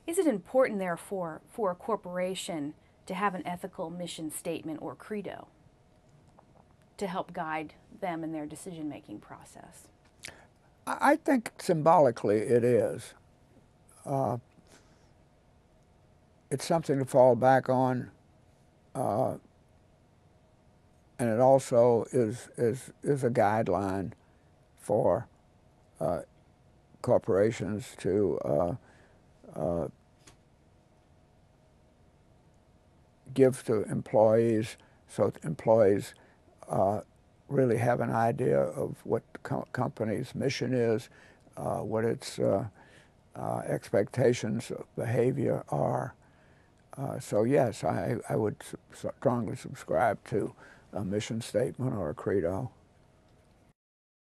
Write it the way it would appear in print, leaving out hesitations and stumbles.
Is it important, therefore, for a corporation to have an ethical mission statement or credo to help guide them in their decision-making process? I think symbolically it is. Uh, it's something to fall back on, uh, and it also is a guideline for uh, corporations to give to employees, so that employees uh, really have an idea of what the company's mission is, what its expectations of behavior are. So yes, I would strongly subscribe to a mission statement or a credo.